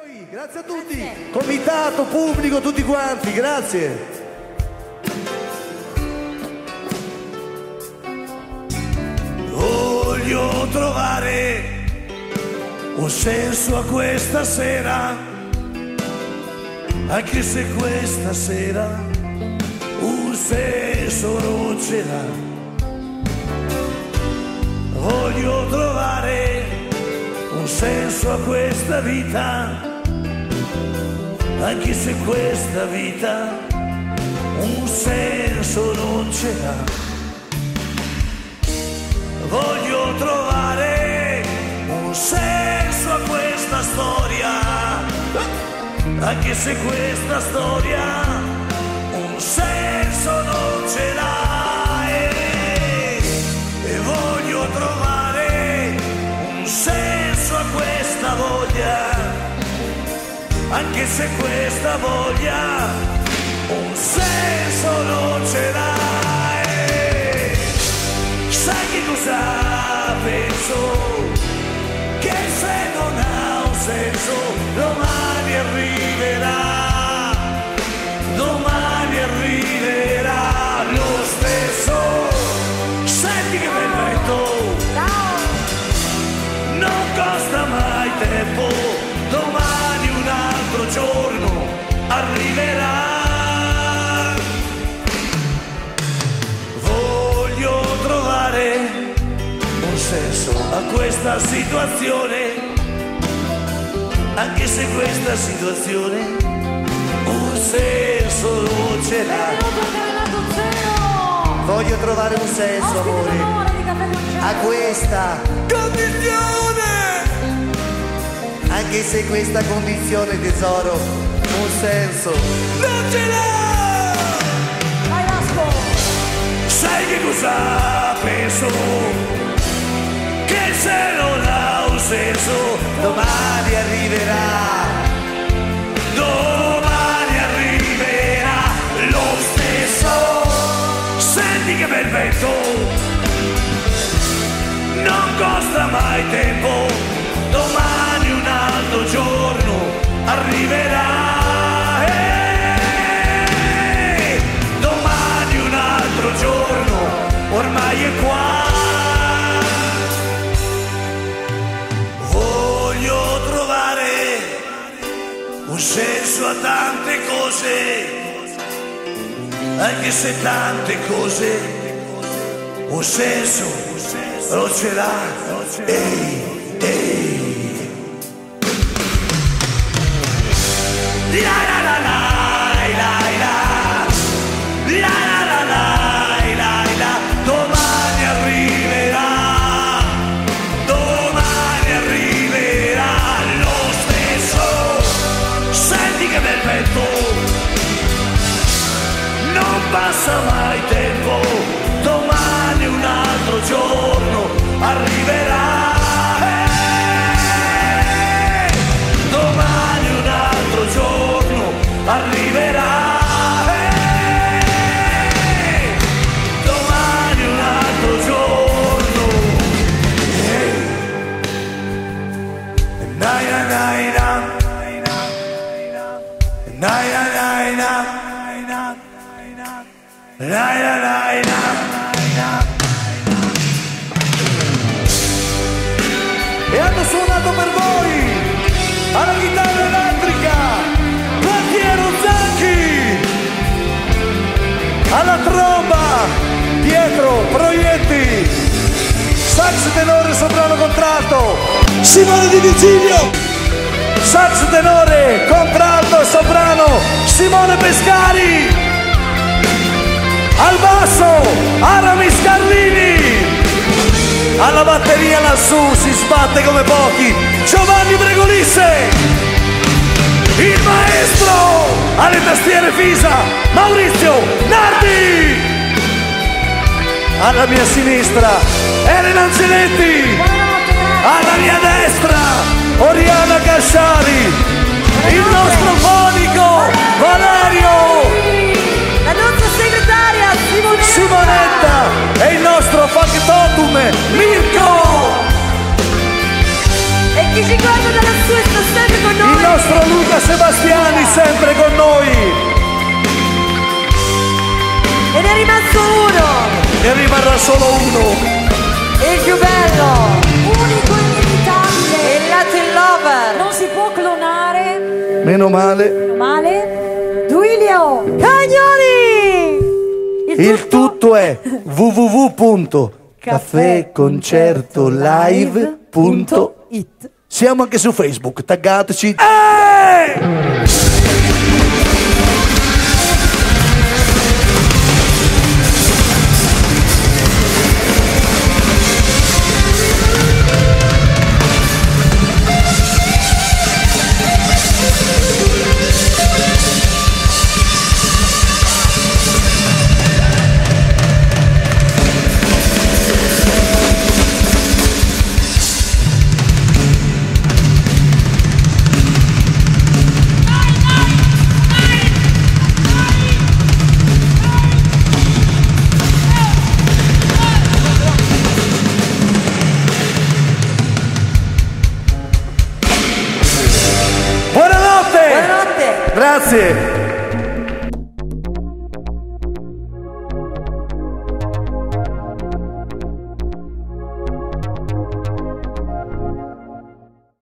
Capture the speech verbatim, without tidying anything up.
Grazie a tutti, grazie. Comitato, pubblico, tutti quanti, grazie. Voglio trovare un senso a questa sera, anche se questa sera un senso non ce l'ha. Voglio trovare un senso a questa vita, anche se questa vita un senso non ce l'ha. Voglio trovare un senso a questa storia, anche se questa storia un senso non ce l'ha. E, e voglio trovare un senso a questa voglia, anche se questa voglia un senso non ce l'ha. E sai che cosa penso? Che se non ha un senso domani arriverà, domani arriverà lo stesso. Senti che bel vento, non costa mai tempo, domani un altro giorno arriverà. Voglio trovare un senso a questa situazione, anche se questa situazione un senso non ce l'ha. Voglio trovare un senso, amore, a questa condizione, anche se questa condizione, tesoro, un senso non ce l'ha. Vai Vasco! Sai che cosa penso? Che se non ha un senso domani arriverà, domani arriverà lo stesso. Senti che bel vento, non costa mai tempo, domani un altro giorno arriverà. E domani un altro giorno ormai è qua. Voglio trovare un senso a tante cose, anche se tante cose un senso non ce l'ha. Ehi, ehi. La la la la la la la la la la la. Domani arriverà, domani arriverà lo stesso. Senti che bel vento, non passa mai tempo, domani un altro giorno arriverà. Eh, domani un altro giorno arriverà. Eh, domani un altro giorno. Eh. Nai na nai na, nai na nai na, nai na nai na. E hanno suonato per voi alla chitarra elettrica Gualtiero Zacchi, alla tromba Pietro Proietti, sax tenore soprano contralto Simone Di Virgilio, sax tenore contralto e soprano Simone Pescari, al basso Aramis Carlini, alla batteria lassù si sbatte come pochi Giovanni Bregolisse, il maestro alle tastiere Fisa Maurizio Nardi, alla mia sinistra Elena Angeletti, alla mia destra Oriana Casciari, il nostro fonico Valerio, la nostra segretaria Simonetta, Simonetta e il nostro factotum Mirko. E chi ci guarda da lassù e sta sempre con noi. Il nostro Luca Sebastiani sempre con noi. E ne è rimasto uno. Ne rimarrà solo uno. Il più bello. Unico e inimitabile. Il Latin Lover. Non si può clonare. Meno male. Male. Duilio. Cagnoni. Il tutto è w w w punto caffè concerto live punto it. Siamo anche su Facebook, taggateci. Eeeh! Grazie.